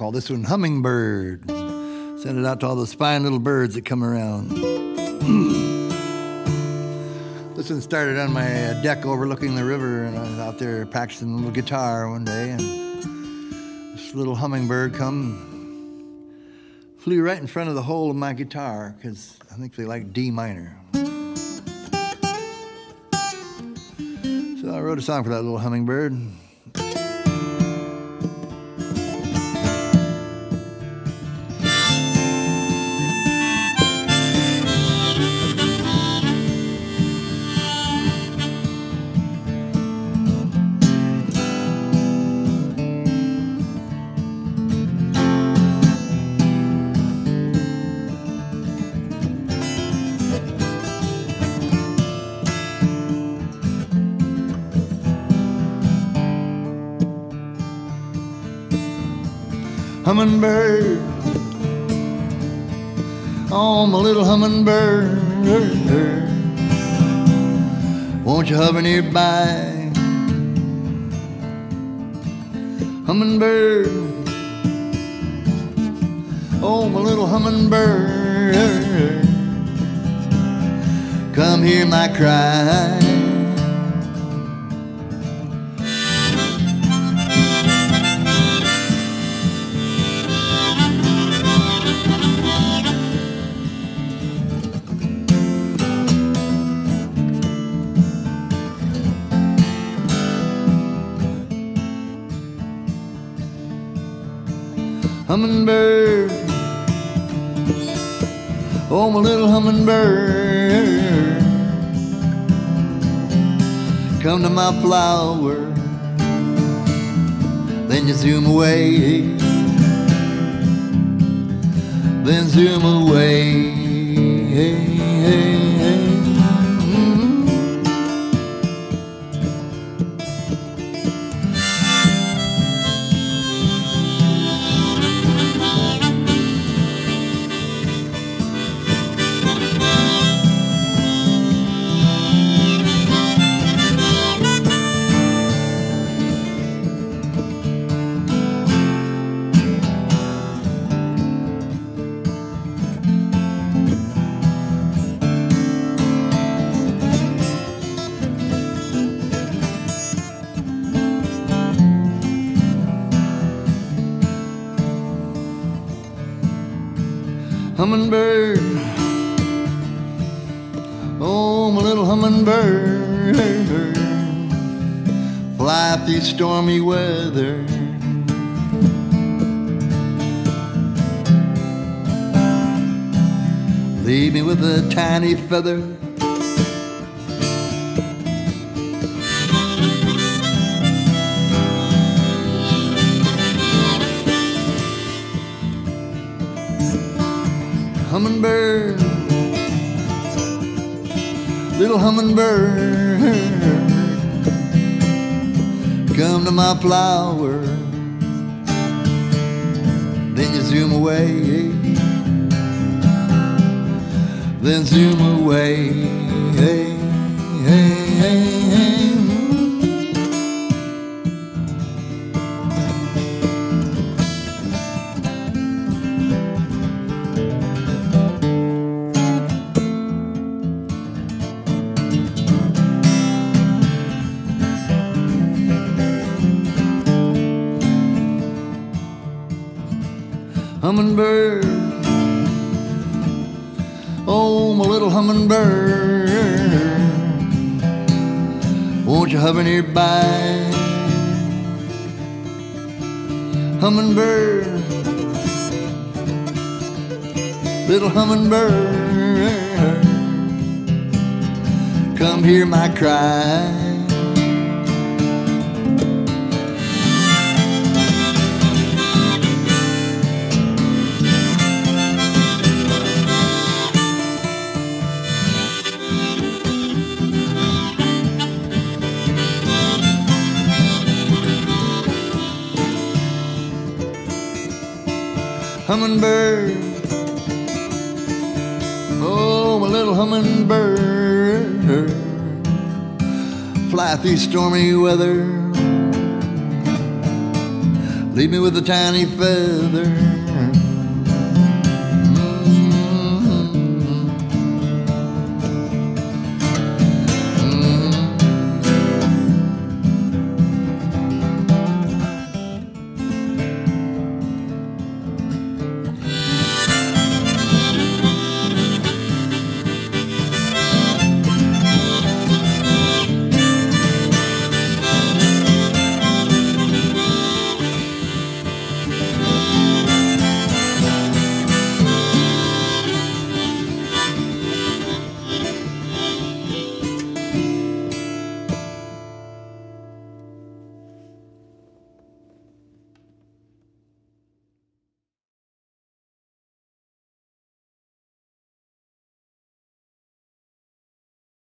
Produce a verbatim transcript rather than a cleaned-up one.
call this one Hummingbird. Send it out to all those fine little birds that come around. This one started on my deck overlooking the river, and I was out there practicing a little guitar one day, and this little hummingbird come, flew right in front of the hole of my guitar, because I think they like D minor. So I wrote a song for that little hummingbird. Hummingbird, oh my little hummingbird, won't you hover nearby? Hummingbird, oh my little hummingbird, come hear my cry. Hummingbird, oh my little hummingbird, come to my flower, then you zoom away, then zoom away. Hummingbird, oh my little hummingbird, fly through stormy weather. Leave me with a tiny feather. Hummingbird, little hummingbird, come to my flower, then you zoom away, then zoom away. Hey, hey, hey, hey. Hummingbird, oh my little hummingbird, won't you hover nearby? Hummingbird, little hummingbird, come hear my cry. Hummingbird, oh my little hummingbird, fly through stormy weather. leave me with a tiny feather.